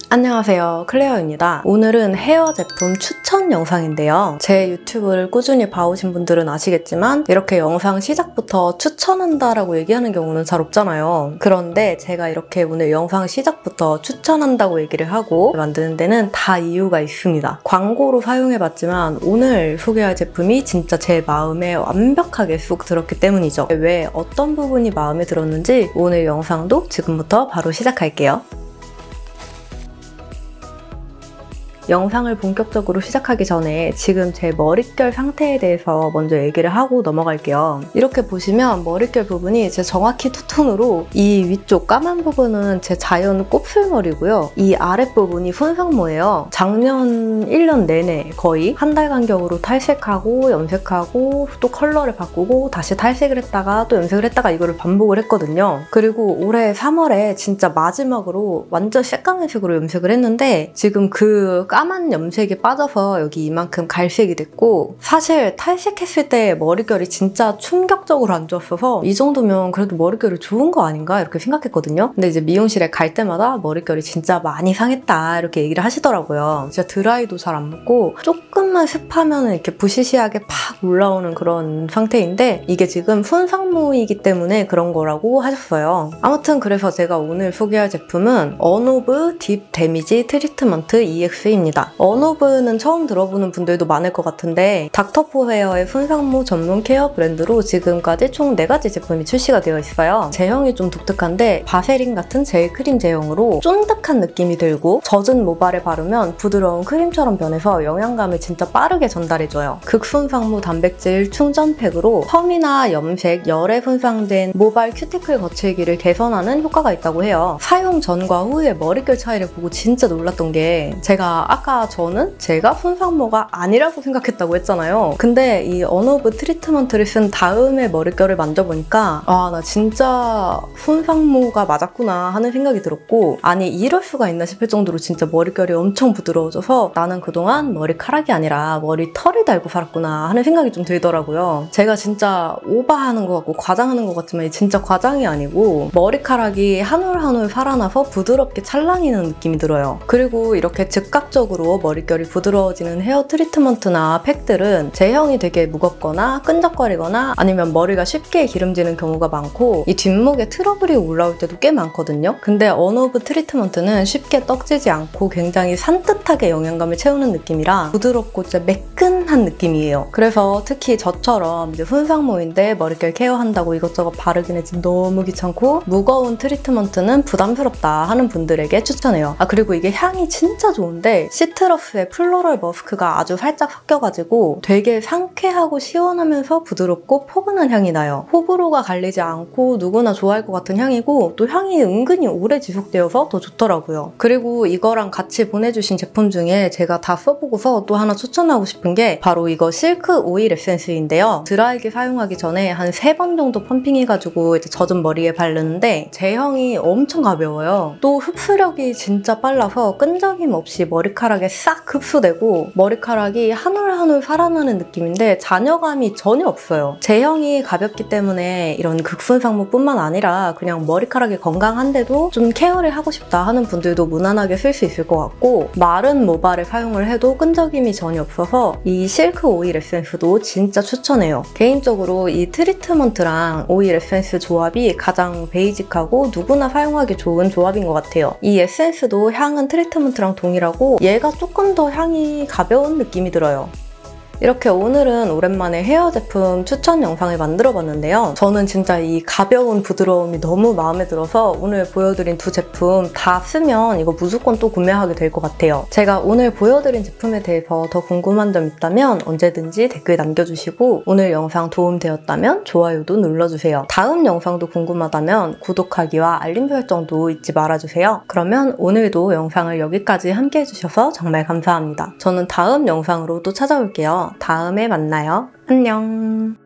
안녕하세요, 클레어입니다. 오늘은 헤어 제품 추천 영상인데요. 제 유튜브를 꾸준히 봐오신 분들은 아시겠지만 이렇게 영상 시작부터 추천한다라고 얘기하는 경우는 잘 없잖아요. 그런데 제가 이렇게 오늘 영상 시작부터 추천한다고 얘기를 하고 만드는 데는 다 이유가 있습니다. 광고로 사용해봤지만 오늘 소개할 제품이 진짜 제 마음에 완벽하게 쏙 들었기 때문이죠. 왜 어떤 부분이 마음에 들었는지 오늘 영상도 지금부터 바로 시작할게요. 영상을 본격적으로 시작하기 전에 지금 제 머릿결 상태에 대해서 먼저 얘기를 하고 넘어갈게요. 이렇게 보시면 머릿결 부분이 제 정확히 투톤으로 이 위쪽 까만 부분은 제 자연 곱슬머리고요. 이 아랫부분이 손상모예요. 작년 1년 내내 거의 한 달 간격으로 탈색하고 염색하고 또 컬러를 바꾸고 다시 탈색을 했다가 또 염색을 했다가 이거를 반복을 했거든요. 그리고 올해 3월에 진짜 마지막으로 완전 새까만색으로 염색을 했는데 지금 그 까만 염색이 빠져서 여기 이만큼 갈색이 됐고, 사실 탈색했을 때 머릿결이 진짜 충격적으로 안 좋았어서 이 정도면 그래도 머릿결이 좋은 거 아닌가 이렇게 생각했거든요. 근데 이제 미용실에 갈 때마다 머릿결이 진짜 많이 상했다 이렇게 얘기를 하시더라고요. 진짜 드라이도 잘 안 먹고 조금만 습하면 이렇게 부시시하게 팍 올라오는 그런 상태인데 이게 지금 손상모이기 때문에 그런 거라고 하셨어요. 아무튼 그래서 제가 오늘 소개할 제품은 언오브 딥 데미지 트리트먼트 EX입니다. 언오브는 처음 들어보는 분들도 많을 것 같은데 닥터포 헤어의 손상모 전문 케어 브랜드로 지금까지 총 4가지 제품이 출시가 되어 있어요. 제형이 좀 독특한데 바세린 같은 젤 크림 제형으로 쫀득한 느낌이 들고 젖은 모발에 바르면 부드러운 크림처럼 변해서 영양감을 진짜 빠르게 전달해줘요. 극손상모 단백질 충전팩으로 펌이나 염색, 열에 손상된 모발 큐티클 거칠기를 개선하는 효과가 있다고 해요. 사용 전과 후의 머릿결 차이를 보고 진짜 놀랐던 게, 아까 저는 제가 손상모가 아니라고 생각했다고 했잖아요. 근데 이 언오브 트리트먼트를 쓴 다음에 머릿결을 만져보니까 나 진짜 손상모가 맞았구나 하는 생각이 들었고, 아니 이럴 수가 있나 싶을 정도로 진짜 머릿결이 엄청 부드러워져서 나는 그동안 머리카락이 아니라 머리털이 달고 살았구나 하는 생각이 좀 들더라고요. 제가 진짜 오버하는 것 같고 과장하는 것 같지만 진짜 과장이 아니고 머리카락이 한 올 한 올 살아나서 부드럽게 찰랑이는 느낌이 들어요. 그리고 이렇게 즉각적으로 머릿결이 부드러워지는 헤어 트리트먼트나 팩들은 제형이 되게 무겁거나 끈적거리거나 아니면 머리가 쉽게 기름지는 경우가 많고 이 뒷목에 트러블이 올라올 때도 꽤 많거든요. 근데 언오브 트리트먼트는 쉽게 떡지지 않고 굉장히 산뜻하게 영양감을 채우는 느낌이라 부드럽고 진짜 매끈한 느낌이에요. 그래서 특히 저처럼 이제 손상모인데 머릿결 케어한다고 이것저것 바르기는 지금 너무 귀찮고 무거운 트리트먼트는 부담스럽다 하는 분들에게 추천해요. 그리고 이게 향이 진짜 좋은데 시트러스의 플로럴 머스크가 아주 살짝 섞여가지고 되게 상쾌하고 시원하면서 부드럽고 포근한 향이 나요. 호불호가 갈리지 않고 누구나 좋아할 것 같은 향이고 또 향이 은근히 오래 지속되어서 더 좋더라고요. 그리고 이거랑 같이 보내주신 제품 중에 제가 다 써보고서 또 하나 추천하고 싶은 게 바로 이거 실크 오일 에센스인데요. 드라이기 사용하기 전에 한 3번 정도 펌핑해가지고 이제 젖은 머리에 바르는데 제형이 엄청 가벼워요. 또 흡수력이 진짜 빨라서 끈적임 없이 머리카락에 싹 흡수되고 머리카락이 한 올 한 올 살아나는 느낌인데 잔여감이 전혀 없어요. 제형이 가볍기 때문에 이런 극손상모뿐만 아니라 그냥 머리카락이 건강한데도 좀 케어를 하고 싶다 하는 분들도 무난하게 쓸 수 있을 것 같고, 마른 모발에 사용을 해도 끈적임이 전혀 없어서 이 실크 오일 에센스도 진짜 추천해요. 개인적으로 이 트리트먼트랑 오일 에센스 조합이 가장 베이직하고 누구나 사용하기 좋은 조합인 것 같아요. 이 에센스도 향은 트리트먼트랑 동일하고 얘가 조금 더 향이 가벼운 느낌이 들어요. 이렇게 오늘은 오랜만에 헤어 제품 추천 영상을 만들어봤는데요. 저는 진짜 이 가벼운 부드러움이 너무 마음에 들어서 오늘 보여드린 두 제품 다 쓰면 이거 무조건 또 구매하게 될 것 같아요. 제가 오늘 보여드린 제품에 대해서 더 궁금한 점 있다면 언제든지 댓글 남겨주시고 오늘 영상 도움되었다면 좋아요도 눌러주세요. 다음 영상도 궁금하다면 구독하기와 알림 설정도 잊지 말아주세요. 그러면 오늘도 영상을 여기까지 함께 해주셔서 정말 감사합니다. 저는 다음 영상으로 또 찾아올게요. 다음에 만나요. 안녕.